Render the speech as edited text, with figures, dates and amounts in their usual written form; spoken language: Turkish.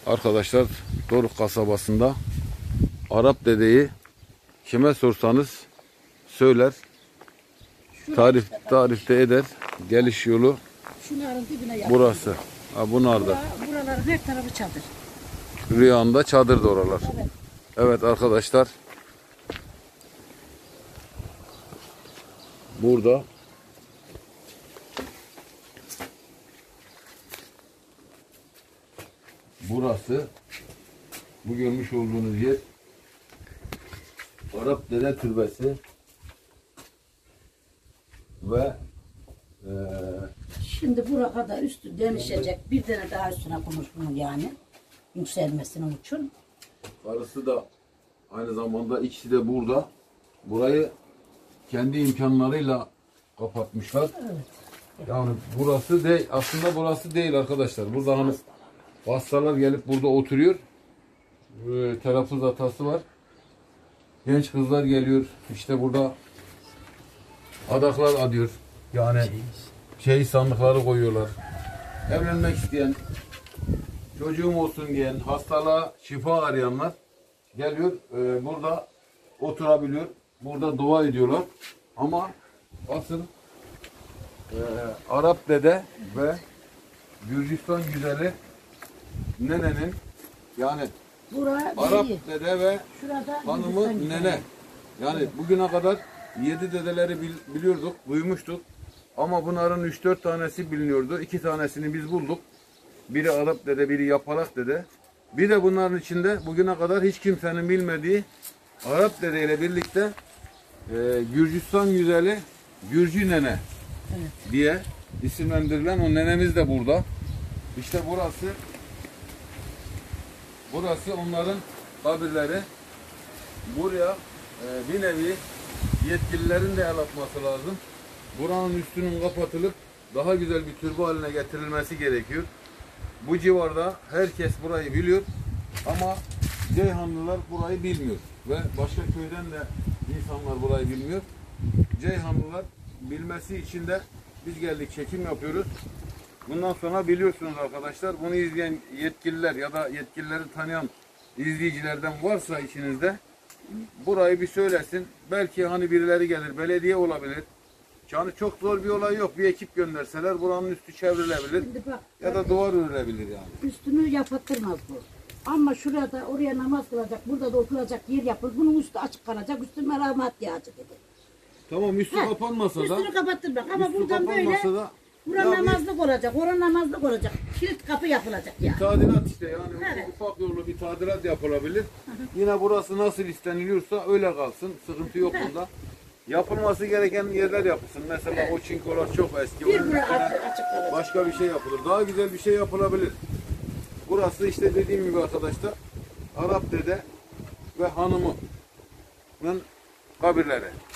Arkadaşlar Doruk kasabasında Arap dedeyi kime sorsanız söyler. Tarifte eder. Geliş yolu Şunların dibine yapıyor. burası. Ha, bunlarda. Buraların her tarafı çadır. Rüyanda çadırda oralar. Evet. Evet arkadaşlar. Burada burası, bu görmüş olduğunuz yer Arap Dede Türbesi ve Şimdi buraya kadar üstü demişecek. Bir tane daha üstüne konmuş bunun yani. Yükselmesinin için. karısı da aynı zamanda, ikisi de burada. Burayı kendi imkanlarıyla kapatmışlar. Evet. Yani burası değil, aslında burası değil arkadaşlar. Burada hani hastalar gelip burada oturuyor. Telaffuz hatası var. Genç kızlar geliyor. İşte burada adaklar adıyor. Yani sandıkları koyuyorlar. Evlenmek isteyen, çocuğum olsun diyen, hastalığa şifa arayanlar geliyor. Burada oturabiliyor. Burada dua ediyorlar. Ama asıl Arap dede ve Gürcistan güzeli nenenin, yani Buraya Arap biri. dede ve Şurada hanımı nene. Yani bugüne kadar 7 dedeleri biliyorduk, duymuştuk. Ama bunların 3-4 tanesi biliniyordu. 2 tanesini biz bulduk. Biri Arap dede, biri Yapalak dede. Bir de bunların içinde bugüne kadar hiç kimsenin bilmediği Arap dede ile birlikte Gürcistan güzeli Gürcü nene diye isimlendirilen o nenemiz de burada. İşte burası onların kabirleri. Buraya bir nevi yetkililerin de el atması lazım. Buranın üstünün kapatılıp daha güzel bir türbe haline getirilmesi gerekiyor. Bu civarda herkes burayı biliyor ama Ceyhanlılar burayı bilmiyor ve başka köyden de insanlar burayı bilmiyor. Ceyhanlılar bilmesi için de biz geldik, çekim yapıyoruz. Bundan sonra biliyorsunuz arkadaşlar, bunu izleyen yetkililer ya da yetkilileri tanıyan izleyicilerden varsa içinizde burayı bir söylesin. Belki hani birileri gelir, belediye olabilir. Yani çok zor bir olay yok. Bir ekip gönderseler buranın üstü çevrilebilir. bak, Ya da duvar örülebilir yani. üstünü yapattırmaz bu. Ama şurada oraya namaz kılacak, burada da oturacak yer yapılır. Bunun üstü açık kalacak, üstü merhamet yağcı dedi. Tamam, üstü kapanmasa da. Üstünü kapattırmak ama Üstü buradan böyle da, buranın namazlık olacak, oranın namazlık olacak. Kilit kapı yapılacak yani. tadilat işte yani, Evet. ufak yollu bir tadilat yapılabilir. Yine burası nasıl isteniliyorsa öyle kalsın. Sıkıntı yok bunda. Yapılması gereken yerler yapılsın. Mesela o çinkolar çok eski. Bir Onun bura üstüne açık kalacak. başka bir şey yapılır. Daha güzel bir şey yapılabilir. Burası işte dediğim gibi arkadaşlar, Arap dede ve hanımının kabirleri.